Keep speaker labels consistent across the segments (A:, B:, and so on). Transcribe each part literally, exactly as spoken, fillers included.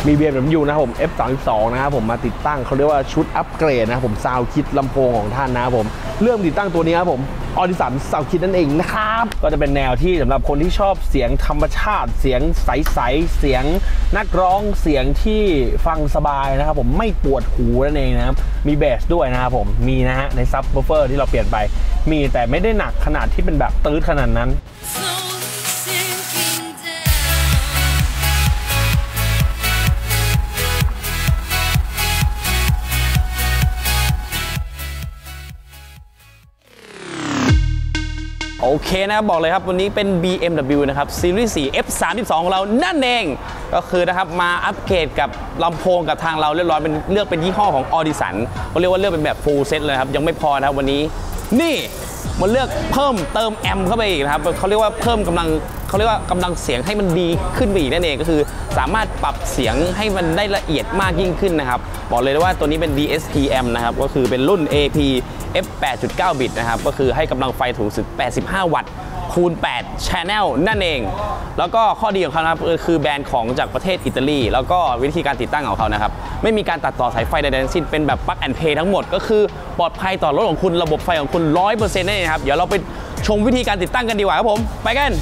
A: มี บี เอ็ม ดับเบิลยู นะครับผม เอฟ สามสิบสอง นะครับผมมาติดตั้งเขาเรียกว่าชุดอัปเกรดนะครับผมซาวด์คิดลำโพงของท่านนะครับผมเริ่มติดตั้งตัวนี้ครับผมออดิสันซาวด์คิดนั่นเองนะครับก็จะเป็นแนวที่สำหรับคนที่ชอบเสียงธรรมชาติเสียงใสๆเสียงนักร้องเสียงที่ฟังสบายนะครับผมไม่ปวดหูนั่นเองนะครับมีเบสด้วยนะครับผมมีนะฮะในซับวูฟเฟอร์ที่เราเปลี่ยนไปมีแต่ไม่ได้หนักขนาดที่เป็นแบบตื้อขนาดนั้น
B: โอเคนะครับบอกเลยครับวันนี้เป็น บี เอ็ม ดับเบิลยู นะครับซีรีส์ สี่ เอฟ สามสิบสอง ของเรานั่นเองก็คือนะครับมาอัปเกรดกับลำโพงกับทางเราเรียบร้อยเป็นเลือกเป็นยี่ห้อของ Audison เขาเรียกว่าเลือกเป็นแบบ full set เลยครับยังไม่พอนะครับวันนี้นี่มันเลือกเพิ่มเติมแอมป์เข้าไปอีกนะครับเขาเรียกว่าเพิ่มกำลังเขาเรียกว่ากำลังเสียงให้มันดีขึ้นไปอีกนั่นเองก็คือสามารถปรับเสียงให้มันได้ละเอียดมากยิ่งขึ้นนะครับบอกเลยว่าตัวนี้เป็น ดี เอส ที Amp นะครับก็คือเป็นรุ่น เอ พี เอฟ แปดจุดเก้า บิตนะครับก็คือให้กำลังไฟสูงสุดแปดสิบห้าวัตต์คูณแปด Channel นั่นเองแล้วก็ข้อดีของเขานะครับคือแบรนด์ของจากประเทศอิตาลีแล้วก็วิธีการติดตั้งของเขานะครับไม่มีการตัดต่อสายไฟใดๆทั้งสิ้นเป็นแบบ Plug and Play ทั้งหมดก็คือปลอดภัยต่อรถของคุณระบบไฟของคุณ ร้อยเปอร์เซ็นต์ นั่นเองครับเดี๋ยวเราไปชมวิธีการติดตั้งกันดีกว่าครับผมไปกัน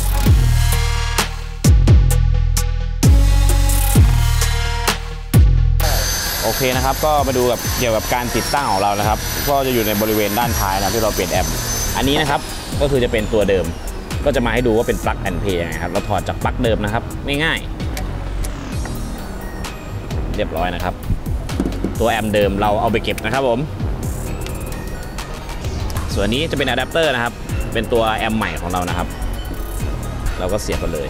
B: โอเคนะครับก็มาดูกับเกี่ยวกับการติดตั้งของเรานะครับก็จะอยู่ในบริเวณด้านท้ายนะที่เราเปลี่ยนแอมป์อันนี้นะครับก็คือจะเป็นตัวเดิมก็จะมาให้ดูว่าเป็น Plug and Play ยังไงครับเราถอดจากปลั๊กเดิมนะครับง่ายๆเรียบร้อยนะครับตัวแอมป์เดิมเราเอาไปเก็บนะครับผมส่วนนี้จะเป็นอะแดปเตอร์นะครับเป็นตัวแอมป์ใหม่ของเรานะครับเราก็เสียบไปเลย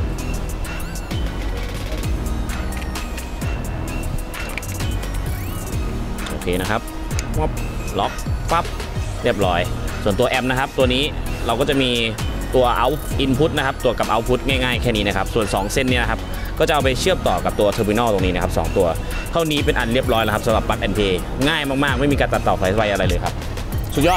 B: โอเคนะครับล็อกปั๊บเรียบร้อยส่วนตัวแอมป์นะครับตัวนี้เราก็จะมีตัว out input นะครับตัวกับ output ง่ายๆแค่นี้นะครับส่วนสองเส้นนี้นะครับก็จะเอาไปเชื่อมต่อกับตัว terminal ตรงนี้นะครับสองตัวเท่านี้เป็นอันเรียบร้อยแล้วครับสำหรับ Plug and Play ง่ายมากๆไม่มีการตัดต่อสายไฟอะไรเลยครับสุดยอด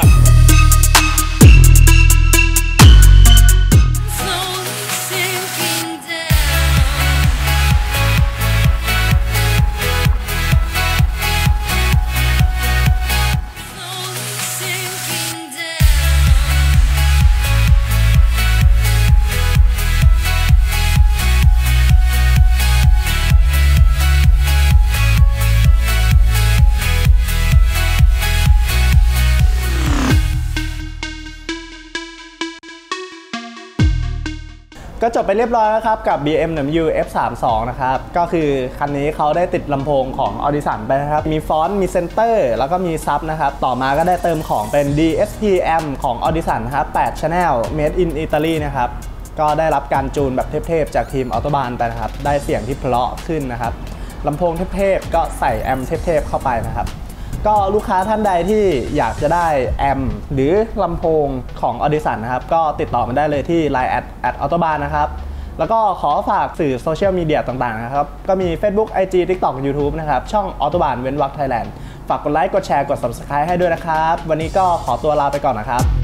C: ก็จบไปเรียบร้อยแล้วครับกับ บี เอ็ม ดับเบิลยู เอฟ สามสิบสอง นะครับก็คือคันนี้เขาได้ติดลำโพงของ Audison ไปนะครับมีฟอนต์มีเซนเตอร์แล้วก็มีซับนะครับต่อมาก็ได้เติมของเป็น ดี เอส ที Amp ของ Audison นะครับแปด Channel Made in Italy นะครับก็ได้รับการจูนแบบเทพๆจากทีม Autobahn ไปนะครับได้เสียงที่เพราะขึ้นนะครับลำโพงเทพๆก็ใส่แอมป์เทพๆเข้าไปนะครับก็ลูกค้าท่านใดที่อยากจะได้แอมป์หรือลำโพงของ Audison นะครับก็ติดต่อมาได้เลยที่ ไลน์ แอท แอท Autobahn นะครับแล้วก็ขอฝากสื่อโซเชียลมีเดียต่างๆนะครับก็มี Facebook ไอ จี TikTok YouTube นะครับช่อง Autobahn เว้นวรรค Thailand ฝากกดไลค์กดแชร์กด Subscribe ให้ด้วยนะครับวันนี้ก็ขอตัวลาไปก่อนนะครับ